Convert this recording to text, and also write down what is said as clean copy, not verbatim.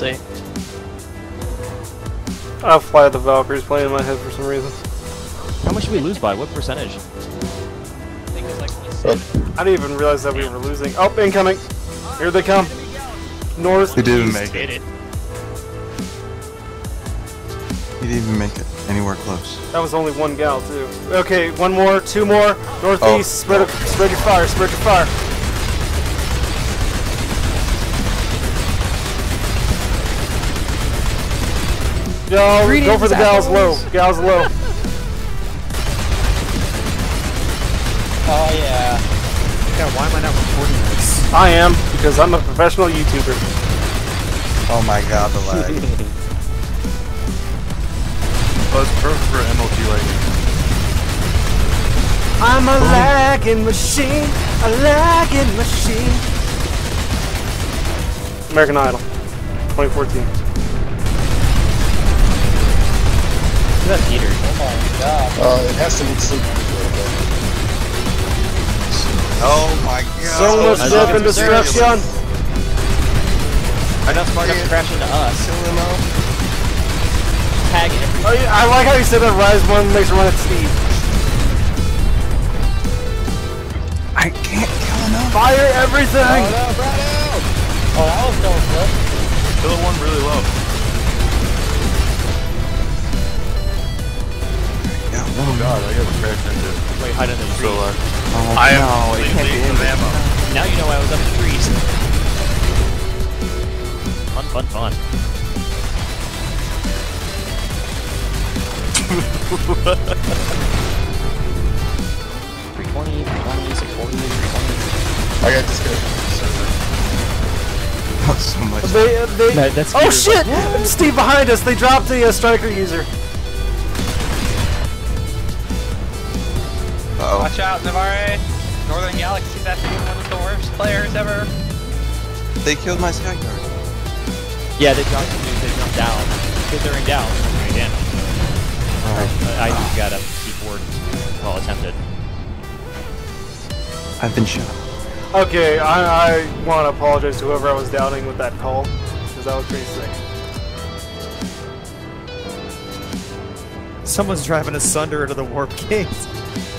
say. I'll fly the Valkyries playing in my head for some reason. How much did we lose by? What percentage? I think it's like 27. I didn't even realize that we were losing. Oh, incoming! Here they come. North. He didn't east. make it. Hit it. He didn't even make it anywhere close. That was only one gal too. Okay, one more, two more. Northeast. Spread your fire. Spread your fire. Yo, go for the gals low. Gals low. Oh yeah. God, why am I not recording this? I am, because I'm a professional YouTuber. Oh my god, the lag. Oh, it's perfect for MLG lighting. I'm a lagging machine. A lagging machine. American Idol. 2014. Look at that Peter. Oh my god. It has to be sleeping. Oh my god. So much death and destruction. They're not smart enough to crash into us. Killing him. Tag everything. Oh, yeah, I like how you said that Rise 1 makes her run at Steve. I can't kill enough. Fire everything! Oh no, Brado! Oh, that was no flip. Kill one really low. Yeah, Oh god, I got crashed into it. Wait, hide under the So trees. Oh, I am no, it can't be completely in of ammo. Now you know why I was up in the trees. Fun, fun, fun. 320, 320, 640, 320. I got disconnected from the server. That was so much. That's Oh shit! Steve behind us! They dropped the striker user. Uh-oh. Watch out, Navarre. Northern Galaxies after being one of the worst players ever. They killed my sky guard. Yeah, they dropped they jumped down. Because they're in down. Again. I just got a keyboard while attempted. I've been shot. Okay, I want to apologize to whoever I was doubting with that call, because that was pretty sick. Someone's driving asunder into the warp gate.